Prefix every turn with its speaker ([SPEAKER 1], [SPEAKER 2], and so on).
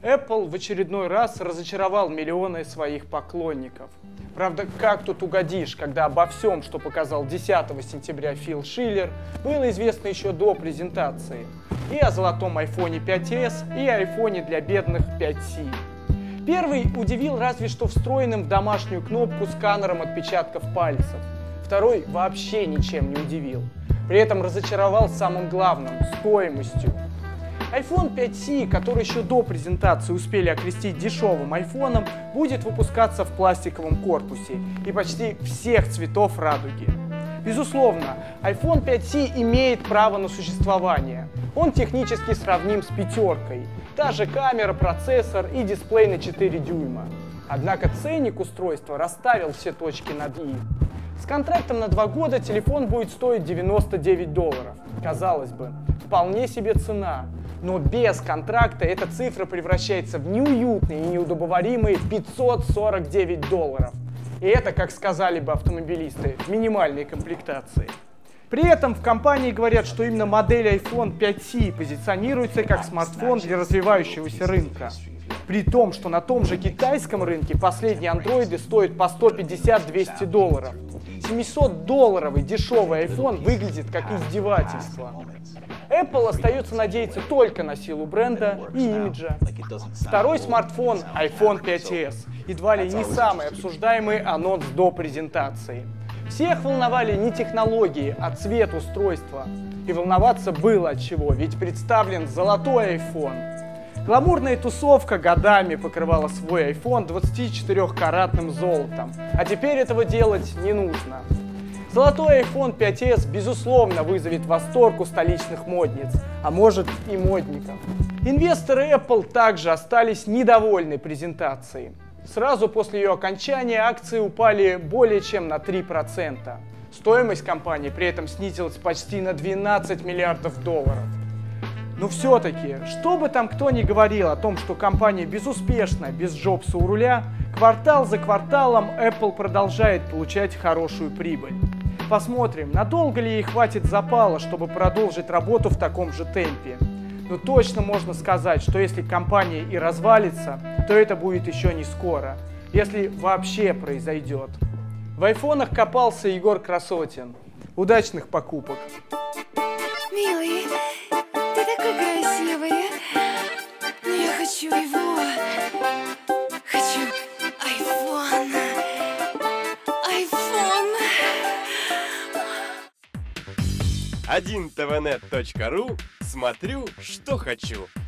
[SPEAKER 1] Apple в очередной раз разочаровал миллионы своих поклонников. Правда, как тут угодишь, когда обо всем, что показал 10 сентября Фил Шиллер, было известно еще до презентации. И о золотом iPhone 5s, и о iPhone для бедных 5C. Первый удивил разве что встроенным в домашнюю кнопку сканером отпечатков пальцев. Второй вообще ничем не удивил. При этом разочаровал самым главным – стоимостью. iPhone 5C, который еще до презентации успели окрестить дешевым айфоном, будет выпускаться в пластиковом корпусе и почти всех цветов радуги. Безусловно, iPhone 5C имеет право на существование. Он технически сравним с пятеркой. Та же камера, процессор и дисплей на 4 дюйма. Однако ценник устройства расставил все точки над «и». С контрактом на 2 года телефон будет стоить $99. Казалось бы, вполне себе цена. Но без контракта эта цифра превращается в неуютные и неудобоваримые $549. И это, как сказали бы автомобилисты, в минимальной комплектации. При этом в компании говорят, что именно модель iPhone 5C позиционируется как смартфон для развивающегося рынка. При том, что на том же китайском рынке последние андроиды стоят по $150-200. $700 дешевый iPhone выглядит как издевательство. Apple остается надеяться только на силу бренда и имиджа. Второй смартфон iPhone 5s. Едва ли не самый обсуждаемый анонс до презентации. Всех волновали не технологии, а цвет устройства. И волноваться было от чего, ведь представлен золотой iPhone. Гламурная тусовка годами покрывала свой iPhone 24-каратным золотом, а теперь этого делать не нужно. Золотой iPhone 5s безусловно вызовет восторг у столичных модниц, а может и модников. Инвесторы Apple также остались недовольны презентацией. Сразу после ее окончания акции упали более чем на 3%. Стоимость компании при этом снизилась почти на $12 миллиардов. Но все-таки, что бы там кто ни говорил о том, что компания безуспешна, без Джобса у руля, квартал за кварталом Apple продолжает получать хорошую прибыль. Посмотрим, надолго ли ей хватит запала, чтобы продолжить работу в таком же темпе. Но точно можно сказать, что если компания и развалится, то это будет еще не скоро, если вообще произойдет. В айфонах копался Егор Красотин. Удачных покупок!
[SPEAKER 2] Милый, ты такой красивый, но я хочу его. Хочу iPhone. iPhone.
[SPEAKER 3] 1tvnet.ru. Смотрю, что хочу.